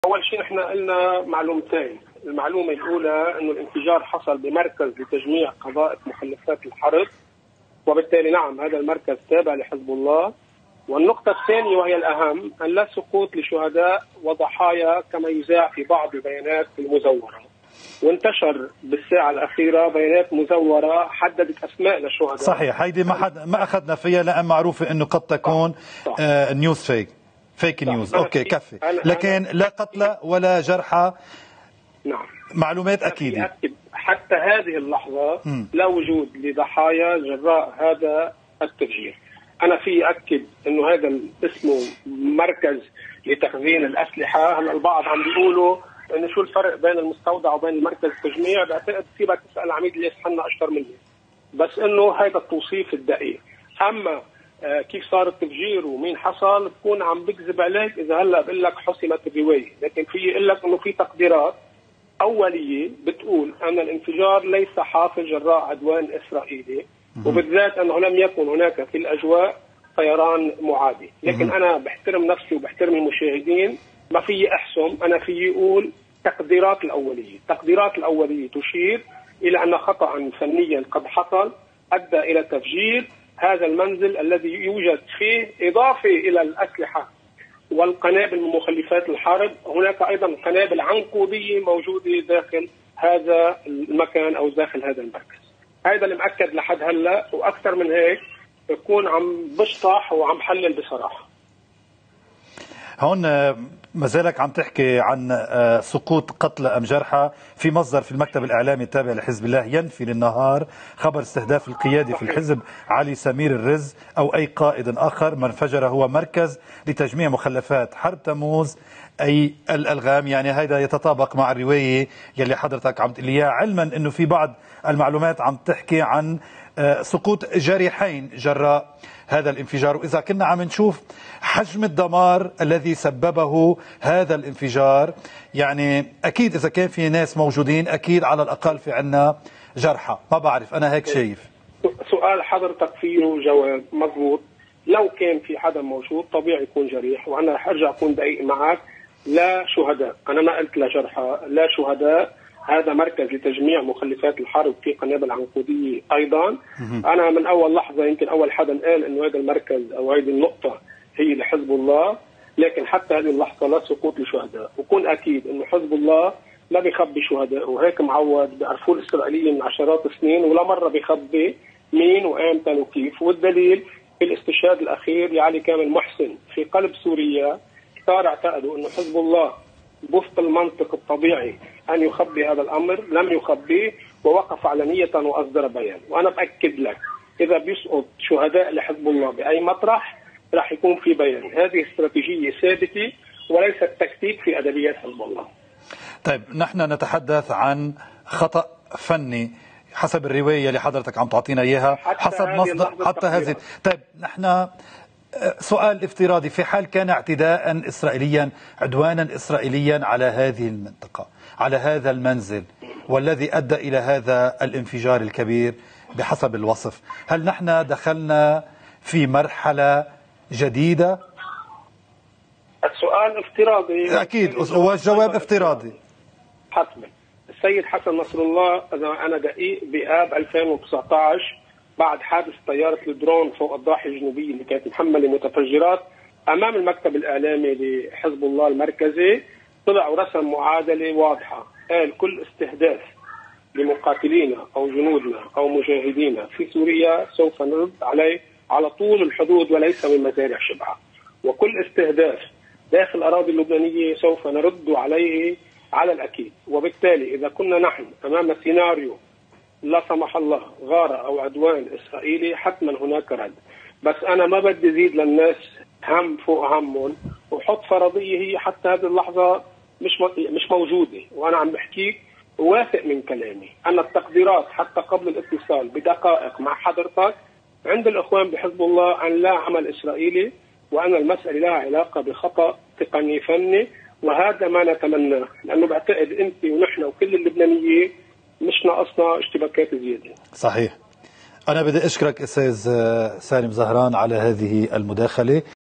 أول شيء احنا قلنا معلومتين، المعلومة الأولى أنه الانفجار حصل بمركز لتجميع قذائف مخلفات الحرب، وبالتالي نعم هذا المركز تابع لحزب الله. والنقطة الثانية وهي الأهم أن لا سقوط لشهداء وضحايا كما يذاع في بعض البيانات المزورة، وانتشر بالساعة الأخيرة بيانات مزورة حددت أسماء للشهداء. صحيح، هيدي ما أخذنا فيها لأن معروفة أنه قد تكون نيوز فيك نيوز. أوكي كفي، لكن لا قتلى ولا جرحى. نعم معلومات أكيدة. حتى هذه اللحظة لا وجود لضحايا جراء هذا التفجير. أنا في أكد أنه هذا اسمه مركز لتخزين الأسلحة. هلا البعض عم بيقولوا انه شو الفرق بين المستودع وبين المركز التجميع، بعتقد فيك تسال العميد اللي يسحنا اشطر مني، بس انه هذا التوصيف الدقيق. اما كيف صار التفجير ومين حصل بكون عم بكذب عليك اذا هلا بقول لك حسمت الروايه، لكن في اقول لك انه في تقديرات اوليه بتقول ان الانفجار ليس حاصل جراء عدوان اسرائيلي، وبالذات انه لم يكن هناك في الاجواء طيران معادي. لكن انا بحترم نفسي وبحترم المشاهدين، ما في احسم، انا في اقول تقديرات الأولية تشير إلى أن خطأ فنيا قد حصل أدى إلى تفجير هذا المنزل الذي يوجد فيه إضافة إلى الأسلحة والقنابل من مخلفات الحرب، هناك أيضا قنابل عنقودية موجودة داخل هذا المكان أو داخل هذا المركز. هذا اللي مأكد لحد هلا، وأكثر من هيك بكون عم بشطح وعم حلل بصراحة. هون ما زالك عم تحكي عن سقوط قتلى أم جرحى. في مصدر في المكتب الإعلامي التابع لحزب الله ينفي للنهار خبر استهداف القيادي في الحزب علي سمير الرز أو أي قائد آخر. ما انفجر هو مركز لتجميع مخلفات حرب تموز أي الألغام. يعني هذا يتطابق مع الرواية يلي حضرتك عم تقليها، علما أنه في بعض المعلومات عم تحكي عن سقوط جريحين جراء هذا الانفجار. وإذا كنا عم نشوف حجم الدمار الذي سببه هذا الانفجار، يعني أكيد إذا كان في ناس موجودين أكيد على الأقل في عنا جرحى. ما بعرف، أنا هيك شايف. سؤال حضرتك فيه جواب مضبوط. لو كان في حدا موجود طبيعي يكون جريح، وأنا رح أرجع أكون دقيق معك، لا شهداء. أنا ما قلت لا جرحى، لا شهداء. هذا مركز لتجميع مخلفات الحرب في قنابل عنقودية أيضا. أنا من أول لحظة يمكن أول حدا قال إنه هذا المركز أو هذه النقطة هي لحزب الله، لكن حتى هذه اللحظة لا سقوط لشهداء. وكون أكيد إنه حزب الله ما بيخبي شهداء، وهيك معود بأرفول الإسرائيلية من عشرات السنين، ولا مرة بيخبي مين وأمتى وكيف. والدليل في الاستشهاد الأخير لعلي كامل محسن في قلب سوريا، صار اعتقدوا إنه حزب الله وفق المنطق الطبيعي أن يخبي هذا الأمر، لم يخبيه ووقف علنية وأصدر بيان. وأنا بأكد لك إذا بيسقط شهداء لحزب الله بأي مطرح راح يكون في بيان. هذه استراتيجية ثابتة وليست تكتيك في أدبيات حزب الله. طيب نحن نتحدث عن خطأ فني حسب الرواية اللي حضرتك عم تعطينا إياها، حسب مصدر حتى هذه. طيب نحن سؤال افتراضي، في حال كان اعتداء إسرائيليا عدوانا إسرائيليا على هذه المنطقة على هذا المنزل والذي أدى إلى هذا الانفجار الكبير بحسب الوصف، هل نحن دخلنا في مرحلة جديدة؟ السؤال افتراضي أكيد والجواب افتراضي حتما. السيد حسن نصر الله أنا دقيق بآب 2019 بعد حادث طيارة الدرون فوق الضاحية الجنوبية اللي كانت محملة متفجرات أمام المكتب الإعلامي لحزب الله المركزي، طلع ورسم معادلة واضحة، قال كل استهداف لمقاتلينا أو جنودنا أو مجاهدينا في سوريا سوف نرد عليه على طول الحدود وليس من مزارع شبعة، وكل استهداف داخل الأراضي اللبنانية سوف نرد عليه على الأكيد. وبالتالي إذا كنا نحن أمام سيناريو لا سمح الله غارة أو عدوان إسرائيلي حتما هناك رد. بس أنا ما بدي زيد للناس هم فوق همهم وحط فرضية هي حتى هذه اللحظة مش موجودة. وأنا عم بحكيك وواثق من كلامي أن التقديرات حتى قبل الاتصال بدقائق مع حضرتك عند الإخوان بحزب الله أن لا عمل إسرائيلي، وأن المسألة لها علاقة بخطأ تقني فني، وهذا ما نتمناه، لأنه بعتقد أنت ونحن وكل اللبنانيين مش ناقصنا اشتباكات زيادة. صحيح. أنا بدي أشكرك أستاذ سالم زهران على هذه المداخلة.